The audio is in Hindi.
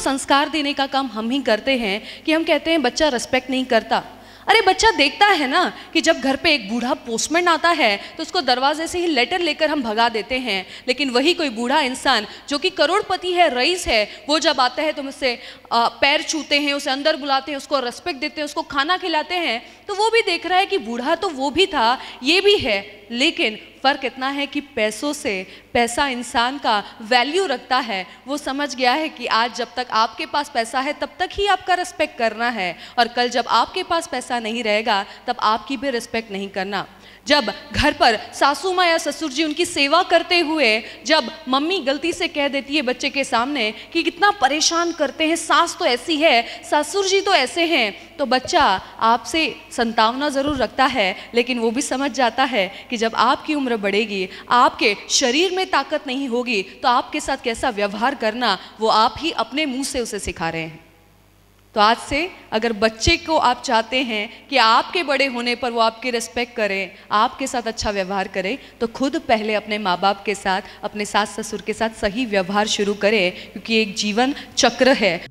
संस्कार देने का काम हम ही करते हैं कि हम कहते हैं बच्चा रिस्पेक्ट नहीं करता। अरे बच्चा देखता है ना कि जब घर पे एक बूढ़ा पोस्टमैन आता है तो उसको दरवाजे से ही लेटर लेकर हम भगा देते हैं, लेकिन वही कोई बूढ़ा इंसान जो कि करोड़पति है, रईस है, वो जब आता है तो मुझसे पैर छूते हैं, उसे अंदर बुलाते हैं, उसको रिस्पेक्ट देते हैं, उसको खाना खिलाते हैं, तो वो भी देख रहा है कि बूढ़ा तो वो भी था, ये भी है, लेकिन फ़र्क इतना है कि पैसों से, पैसा इंसान का वैल्यू रखता है। वो समझ गया है कि आज जब तक आपके पास पैसा है तब तक ही आपका रिस्पेक्ट करना है, और कल जब आपके पास पैसा नहीं रहेगा तब आपकी भी रिस्पेक्ट नहीं करना। जब घर पर सासू माँ या ससुर जी उनकी सेवा करते हुए जब मम्मी गलती से कह देती है बच्चे के सामने कि कितना परेशान करते हैं, सास तो ऐसी है, ससुर जी तो ऐसे हैं, तो बच्चा आपसे संतावना ज़रूर रखता है, लेकिन वो भी समझ जाता है कि जब आपकी उम्र बढ़ेगी, आपके शरीर में ताकत नहीं होगी, तो आपके साथ कैसा व्यवहार करना वो आप ही अपने मुंह से उसे सिखा रहे हैं। तो आज से अगर बच्चे को आप चाहते हैं कि आपके बड़े होने पर वो आपकी रिस्पेक्ट करें, आपके साथ अच्छा व्यवहार करें, तो खुद पहले अपने माँ बाप के साथ, अपने सास ससुर के साथ सही व्यवहार शुरू करें, क्योंकि एक जीवन चक्र है